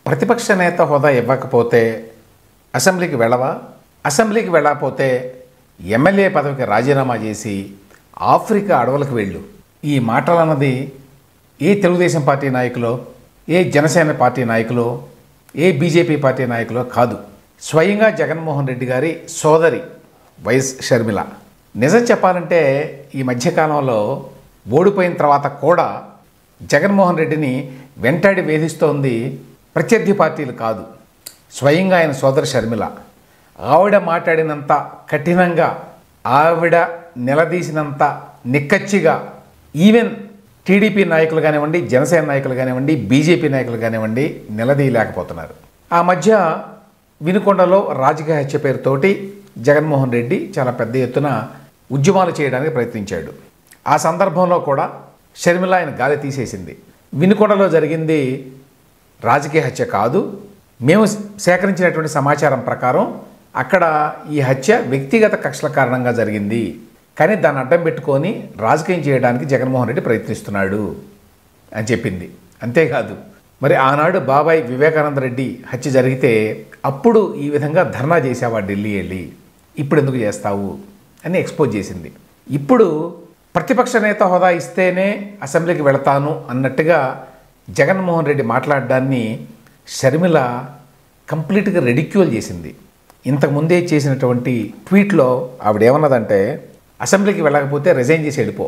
ప్రతిపక్ష నేత హోదా ఇవ్వకపోతే అసెంబ్లీకి వెళ్ళవా? అసెంబ్లీకి వెళ్ళకపోతే ఎమ్మెల్యే పదవికి రాజీనామా చేసి ఆఫ్రికా అడవులకు వెళ్ళు. ఈ మాటలన్నది ఏ తెలుగుదేశం పార్టీ నాయకులో, ఏ జనసేన పార్టీ నాయకులో, ఏ బీజేపీ పార్టీ నాయకులో కాదు. స్వయంగా జగన్మోహన్ రెడ్డి గారి సోదరి వైఎస్ షర్మిల. నిజం చెప్పాలంటే ఈ మధ్యకాలంలో ఓడిపోయిన తర్వాత కూడా జగన్మోహన్ రెడ్డిని వెంటాడి వేధిస్తోంది ప్రత్యర్థి పార్టీలు కాదు, స్వయంగా ఆయన సోదరి షర్మిల. ఆవిడ మాట్లాడినంత కఠినంగా, ఆవిడ నిలదీసినంత నిక్కచ్చిగా ఈవెన్ టీడీపీ నాయకులు కానివ్వండి, జనసేన నాయకులు కానివ్వండి, బీజేపీ నాయకులు కానివ్వండి నిలదీయలేకపోతున్నారు. ఆ మధ్య వినుకొండలో రాజకీయ హత్య పేరుతోటి జగన్మోహన్ రెడ్డి చాలా పెద్ద ఎత్తున ఉద్యమాలు చేయడానికి ప్రయత్నించాడు. ఆ సందర్భంలో కూడా షర్మిల ఆయన గాలి తీసేసింది. వినుకొండలో జరిగింది రాజకీయ హత్య కాదు, మేము సేకరించినటువంటి సమాచారం ప్రకారం అక్కడ ఈ హత్య వ్యక్తిగత కక్షల కారణంగా జరిగింది, కానీ దాన్ని అడ్డం పెట్టుకొని రాజకీయం చేయడానికి జగన్మోహన్ రెడ్డి ప్రయత్నిస్తున్నాడు అని చెప్పింది. అంతేకాదు, మరి ఆనాడు బాబాయ్ వివేకానంద రెడ్డి హత్య జరిగితే అప్పుడు ఈ విధంగా ధర్నా చేసావా ఢిల్లీ వెళ్ళి, ఇప్పుడు ఎందుకు చేస్తావు అని ఎక్స్పోజ్ చేసింది. ఇప్పుడు ప్రతిపక్ష నేత హోదా ఇస్తేనే అసెంబ్లీకి వెళతాను అన్నట్టుగా జగన్మోహన్ రెడ్డి మాట్లాడడాన్ని షర్మిల కంప్లీట్గా రెడిక్యూల్ చేసింది. ఇంతకుముందే చేసినటువంటి ట్వీట్లో ఆవిడ ఏమన్నదంటే, అసెంబ్లీకి వెళ్ళకపోతే రిజైన్ చేసి వెళ్ళిపో,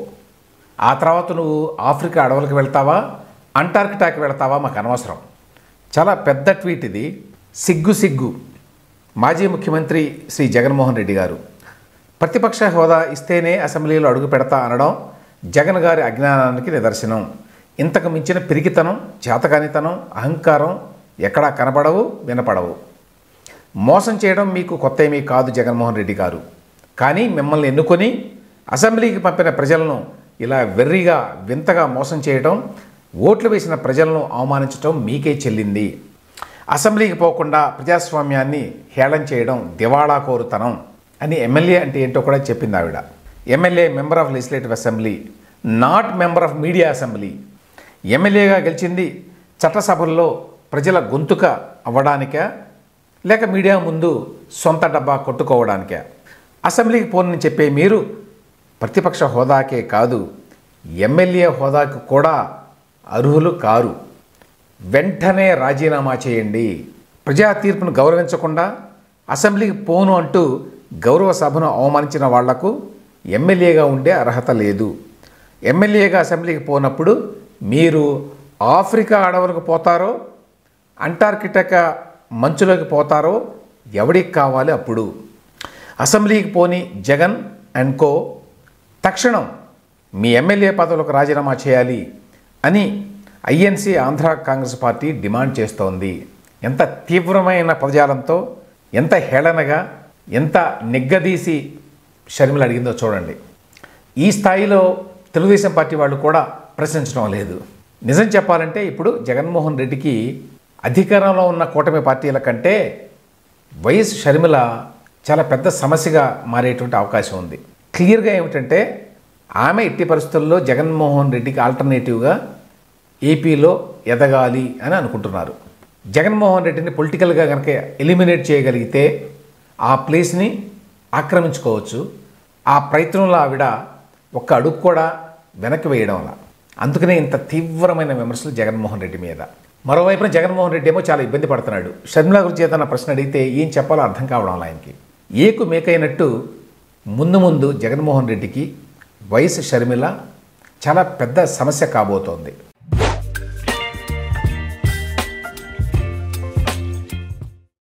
ఆ తర్వాత నువ్వు ఆఫ్రికా అడవులకు వెళ్తావా, అంటార్కిటాకి వెళ్తావా మాకు అనవసరం. చాలా పెద్ద ట్వీట్ ఇది. సిగ్గు మాజీ ముఖ్యమంత్రి శ్రీ జగన్మోహన్ రెడ్డి గారు ప్రతిపక్ష హోదా ఇస్తేనే అసెంబ్లీలో అడుగు పెడతా అనడం జగన్ గారి అజ్ఞానానికి నిదర్శనం. ఇంతకు మించిన పిరికితనం, చేతకానితనం, అహంకారం ఎక్కడా కనపడవు, వినపడవు. మోసం చేయడం మీకు కొత్త ఏమీ కాదు జగన్మోహన్ రెడ్డి గారు, కానీ మిమ్మల్ని ఎన్నుకొని అసెంబ్లీకి పంపిన ప్రజలను ఇలా వెర్రిగా వింతగా మోసం చేయడం, ఓట్లు వేసిన ప్రజలను అవమానించడం మీకే చెల్లింది. అసెంబ్లీకి పోకుండా ప్రజాస్వామ్యాన్ని హేళన చేయడం దివాళా కోరుతనం అని ఎమ్మెల్యే అంటే ఏంటో కూడా చెప్పింది ఆవిడ. MLA member of legislative assembly, not member of media assembly. ఎమ్మెల్యేగా గెలిచింది చట్టసభల్లో ప్రజల గొంతుక అవ్వడానికా, లేక మీడియా ముందు సొంత డబ్బా కొట్టుకోవడానికా? అసెంబ్లీకి పోనని చెప్పే మీరు ప్రతిపక్ష హోదాకే కాదు, ఎమ్మెల్యే హోదాకు కూడా అర్హులు కారు. వెంటనే రాజీనామా చేయండి. ప్రజా తీర్పును గౌరవించకుండా అసెంబ్లీకి పోను అంటూ గౌరవ సభను అవమానించిన వాళ్లకు ఎమ్మెల్యేగా ఉండే అర్హత లేదు. ఎమ్మెల్యేగా అసెంబ్లీకి పోనప్పుడు మీరు ఆఫ్రికా అడవులకు పోతారో, అంటార్కిటికా మంచులోకి పోతారో ఎవడికి కావాలి అప్పుడు. అసెంబ్లీకి పోని జగన్ అండ్ కో తక్షణం మీ ఎమ్మెల్యే పదవులకు రాజీనామా చేయాలి అని INC Andhra Congress party demand చేస్తోంది. ఎంత తీవ్రమైన పదజాలంతో, ఎంత హేళనగా, ఎంత నిగ్గదీసి షర్మిల అడిగిందో చూడండి. ఈ స్థాయిలో తెలుగుదేశం పార్టీ వాళ్ళు కూడా ప్రశ్నించడం లేదు. నిజం చెప్పాలంటే ఇప్పుడు జగన్మోహన్ రెడ్డికి అధికారంలో ఉన్న కూటమి పార్టీల కంటే వైఎస్ షర్మిల చాలా పెద్ద సమస్యగా మారేటువంటి అవకాశం ఉంది. క్లియర్గా ఏమిటంటే, ఆమె ఎట్టి పరిస్థితుల్లో జగన్మోహన్ రెడ్డికి ఆల్టర్నేటివ్గా ఏపీలో ఎదగాలి అని అనుకుంటున్నారు. జగన్మోహన్ రెడ్డిని పొలిటికల్గా కనుక ఎలిమినేట్ చేయగలిగితే ఆ ప్లేస్ని ఆక్రమించుకోవచ్చు. ఆ ప్రయత్నంలో ఆవిడ ఒక్క అడుగు కూడా వెనక్కి వేయడం వల్ల, అందుకనే ఇంత తీవ్రమైన విమర్శలు జగన్మోహన్ రెడ్డి మీద. మరోవైపున జగన్మోహన్ రెడ్డి ఏమో చాలా ఇబ్బంది పడుతున్నాడు. షర్మిల గురించి ఏదైనా ప్రశ్న అడిగితే ఏం చెప్పాలో అర్థం కావడం ఆయనకి. ఏకు మేకైనట్టు ముందు జగన్మోహన్ రెడ్డికి వయసు షర్మిల చాలా పెద్ద సమస్య కాబోతోంది.